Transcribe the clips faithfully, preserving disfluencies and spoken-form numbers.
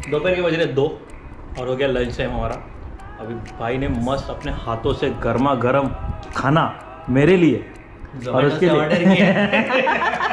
दोपहर के बज रहे दो और हो गया लंच टाइम हमारा। अभी भाई ने मस्त अपने हाथों से गर्मा गर्म खाना मेरे लिए और उसके लिए ऑर्डर किया।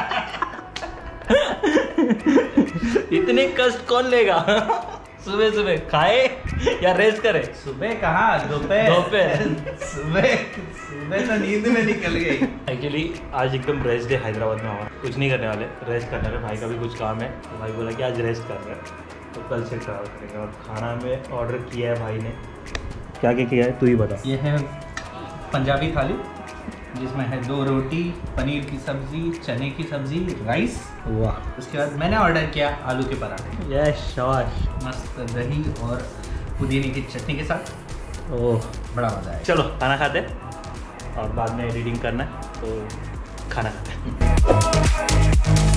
इतने कष्ट कौन लेगा? सुबह सुबह खाए या रेस्ट करे? सुबह कहाँ, दोपहर दोपहर सुबह सुबह तो नींद में निकल गई। एक्चुअली आज एकदम रेस्ट डे हैदराबाद में हमारा, कुछ नहीं करने वाले, रेस्ट करने वाले। भाई का भी कुछ काम है तो भाई बोला कि आज रेस्ट कर रहे हैं तो कल से ट्रैवल करेंगे। और खाना में ऑर्डर किया है भाई ने, क्या क्या किया है तू ही बता। ये है पंजाबी थाली जिसमें है दो रोटी, पनीर की सब्जी, चने की सब्जी, राइस। वाह। उसके बाद मैंने ऑर्डर किया आलू के पराठे। यस शाबाश। मस्त दही और पुदीने की चटनी के साथ। ओह बड़ा मज़ा आया। चलो खाना खाते हैं और बाद में एडिटिंग करना है तो खाना खाते हैं।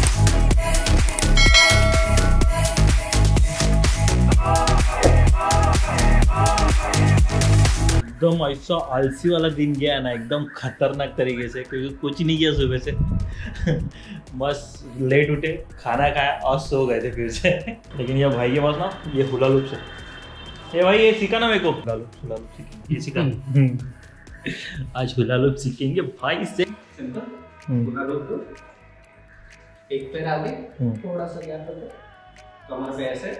एकदम ऐसा आलसी वाला दिन गया है ना, एकदम खतरनाक तरीके से, क्योंकि कुछ नहीं किया सुबह से। बस लेट उठे, खाना खाया और सो गए थे फिर से। लेकिन ये भाई के पास ना ये हुला लूप से, ये भाई ये सीखा ना मेरे को, हुला लूप हुला लूप सीखेंगे, ये सीखा। आज हुला लूप सीखेंगे भाई से। सिंपल हुला लूप दो, एक पैर आगे, थोड़ा सा गैप रखो, कमर पे ऐसे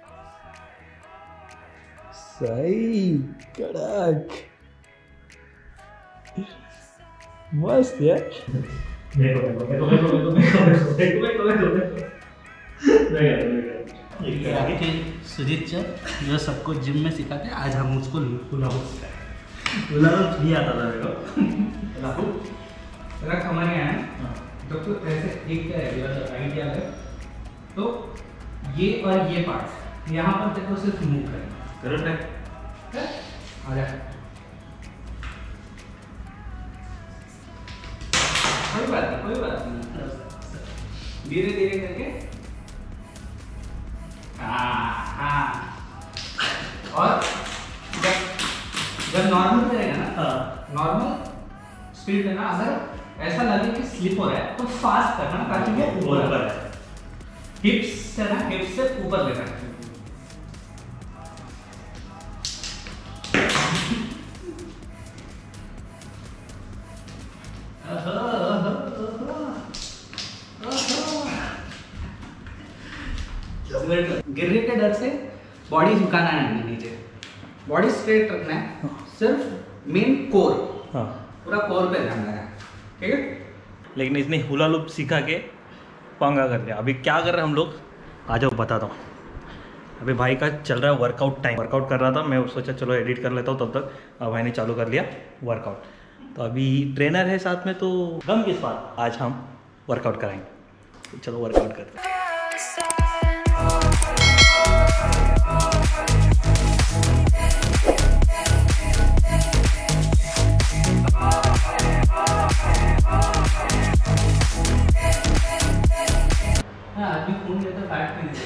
सही, कड़क, मस्त यार। देखो देखो देखो देखो देखो देखो देखो ये आपके सुजीत सर जो सबको जिम में सिखाते हैं, आज हम उसको हुला लूप सिखाएंगे। हुला लूप नहीं आता था मेरे को। रख हमारे यहाँ तो तो ऐसे एक क्या है आइडिया है, तो ये और ये पार्ट यहाँ पर देखो सिर्फ मूव करें। करो ट्राई। आ जा, कोई बात नहीं कोई बात नहीं, धीरे धीरे करके। हाँ हाँ, और जब जब नॉर्मल करेगा ना, नॉर्मल स्पीड में ना, अगर ऐसा लगे कि स्लिप हो रहा है तो फास्ट करना ताकि वो ऊपर आए। हिप्स से ना, हिप्स से ऊपर लेना है। गिरने के डर से बॉडी झुकाना है नीचे, बॉडी स्ट्रेट रखना है, सिर्फ मेन कोर, हाँ पूरा कोर पे ध्यान देना है, ठीक है। लेकिन इसने हुला लूप सिखा के पंगा कर दिया। अभी क्या कर रहे हैं हम लोग, आ जाओ बताता हूँ। अभी भाई का चल रहा है वर्कआउट टाइम, वर्कआउट कर रहा था, मैं सोचा चलो एडिट कर लेता हूँ तब तक। अब भाई ने चालू कर लिया वर्कआउट, तो अभी ट्रेनर है साथ में, तो गम किस बात, आज हम वर्कआउट कराएंगे। तो चलो वर्कआउट करते हैं। आदमी खून देता फैट नहीं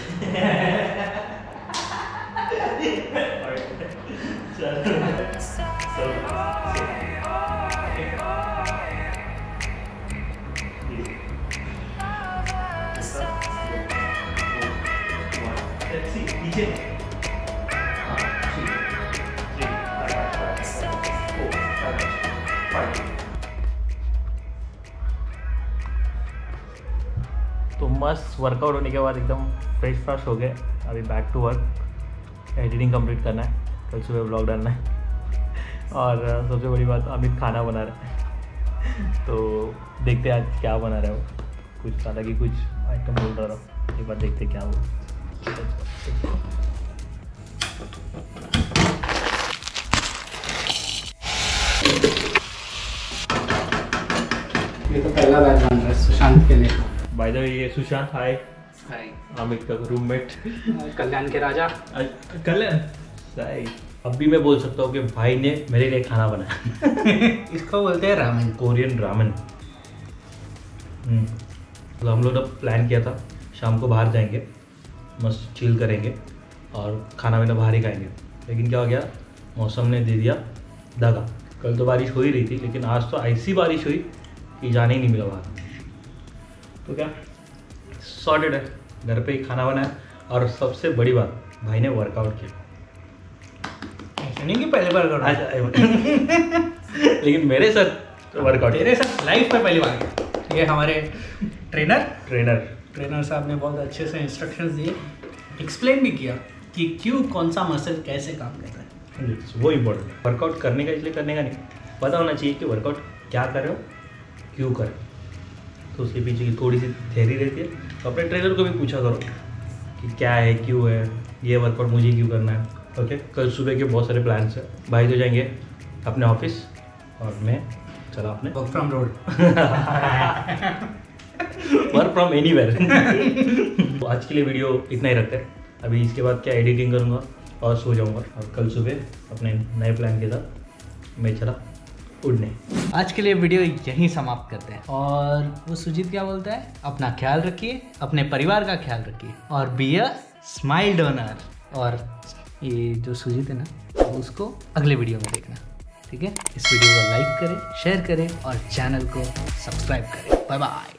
तो मस्त वर्कआउट होने के बाद एकदम फ्रेश फ्रेश हो गए। अभी back to work, editing complete करना है, कल सुबह ब्लॉग डालना है। और सबसे बड़ी बात, अमित खाना बना रहा है। तो देखते हैं आज क्या बना रहा है वो, कुछ हालांकि कुछ आइटम बोल रहा था, एक बार देखते क्या वो। ये तो पहला बैच बन रहा है सुशांत के लिए। बाय द वे ये सुशांत, हाय। हाय। अमित का रूममेट, कल्याण के राजा। कल्याण सही। अब भी मैं बोल सकता हूँ कि भाई ने मेरे लिए खाना बनाया। इसको बोलते हैं रामेन, कोरियन रामेन। तो हम लोग ने प्लान किया था शाम को बाहर जाएंगे, मस्त चिल करेंगे और खाना वाना बाहर ही खाएंगे। लेकिन क्या हो गया, मौसम ने दे दिया दगा। कल तो बारिश हो ही रही थी, लेकिन आज तो ऐसी बारिश हुई कि जाने ही नहीं मिला बाहर। तो क्या सॉर्टेड है, घर पे ही खाना बनाया। और सबसे बड़ी बात, भाई ने वर्कआउट किया, ऐसा नहीं कि पहली बार कर रहा लेकिन मेरे साथ वर्कआउट, तेरे साथ लाइफ में पहली बार किया। ये हमारे ट्रेनर ट्रेनर ट्रेनर साहब ने बहुत अच्छे से इंस्ट्रक्शंस दिए, एक्सप्लेन भी किया कि क्यों कौन सा मसल कैसे काम करता है। वो इम्पोर्टेंट है। वर्कआउट करने का इसलिए करने का नहीं, पता होना चाहिए कि वर्कआउट क्या कर रहे हो, क्यों कर रहे हो। तो उसके पीछे की थोड़ी सी थ्योरी रहती है। तो अपने ट्रेनर को भी पूछा करो कि क्या है, क्यों है, ये वर्कआउट मुझे क्यों करना है। ओके, कल सुबह के बहुत सारे प्लान्स हैं। भाई तो जाएंगे अपने ऑफिस और मैं चला अपने work from road work from anywhere. तो आज के लिए वीडियो इतना ही रखते हैं। अभी इसके बाद क्या एडिटिंग करूँगा और सो जाऊँगा, और कल सुबह अपने नए प्लान के साथ मैं चला उड़ने। आज के लिए वीडियो यहीं समाप्त करते हैं। और वो सुजीत क्या बोलता है, अपना ख्याल रखिए, अपने परिवार का ख्याल रखिए और बी अ स्माइल डोनर। और ये जो सुजीत है ना, उसको अगले वीडियो में देखना, ठीक है। इस वीडियो को लाइक करें, शेयर करें और चैनल को सब्सक्राइब करें। Bye bye.